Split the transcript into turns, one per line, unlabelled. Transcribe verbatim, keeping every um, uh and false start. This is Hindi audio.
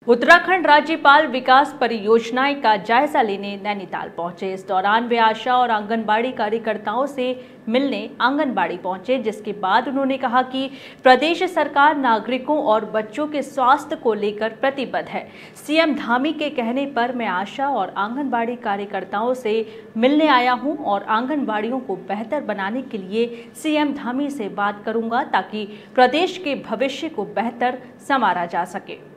उत्तराखंड राज्यपाल विकास परियोजनाएं का जायजा लेने नैनीताल पहुंचे। इस दौरान वे आशा और आंगनबाड़ी कार्यकर्ताओं से मिलने आंगनबाड़ी पहुंचे, जिसके बाद उन्होंने कहा कि प्रदेश सरकार नागरिकों और बच्चों के स्वास्थ्य को लेकर प्रतिबद्ध है। सीएम धामी के कहने पर मैं आशा और आंगनबाड़ी कार्यकर्ताओं से मिलने आया हूं और आंगनबाड़ियों को बेहतर बनाने के लिए सीएम धामी से बात करूंगा ताकि प्रदेश के भविष्य को बेहतर संवारा जा सके।